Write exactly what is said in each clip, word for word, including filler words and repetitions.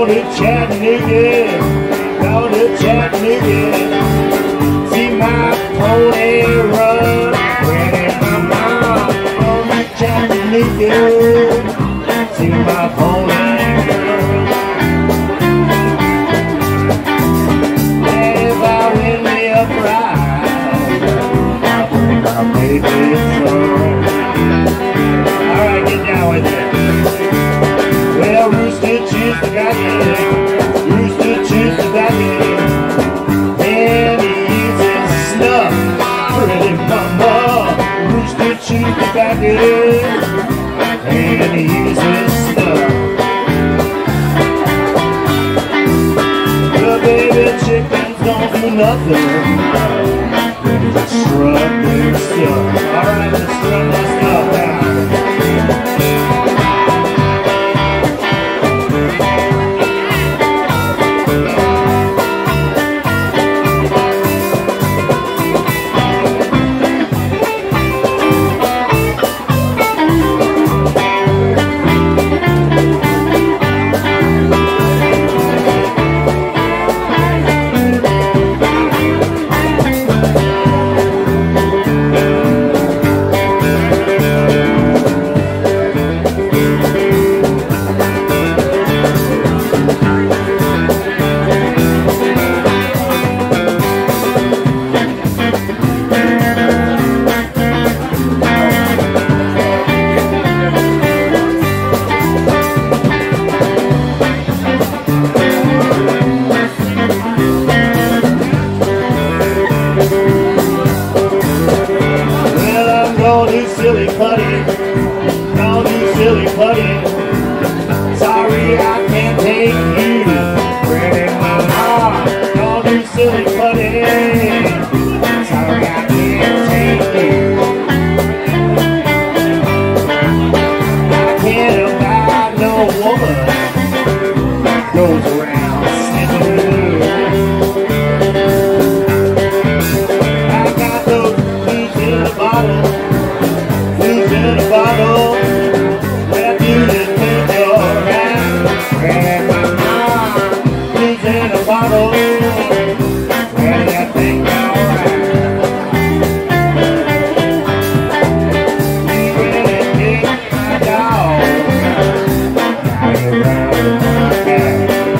go to Chattanooga, go to Chattanooga, see my pony run. Ready, my mom, go to Chattanooga, see my pony run. And if I win me a prize, I'll bring my baby son. All right, get down with it. Well, Rooster chews the tobacco, Rooster chews the tobacco, and he uses snuff. Pretty mama, Rooster chews the tobacco, and he uses snuff. The baby chickens don't do nothing, they just strut their stuff. All right, let's strut my stuff out. Silly putty, don't do silly putty. Sorry, I can't take you. Pretty mama, don't do silly putty. Sorry, I can't take you. I can't abide no woman that goes around sniffing blue. I got those blues in the bottle. In a bottle, where do you think you're at? Where my mom is in a bottle, where do you think you're at? You really kicked my dog, now you're running my cat.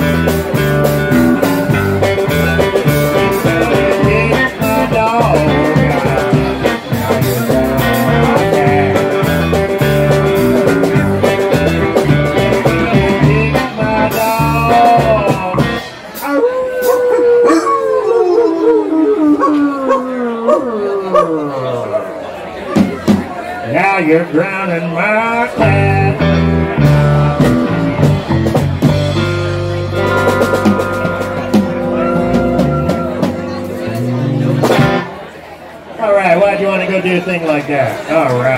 You really kicked my dog, now you're running my cat. Now you're drowning my cat. All right, why'd you want to go do a thing like that? All right.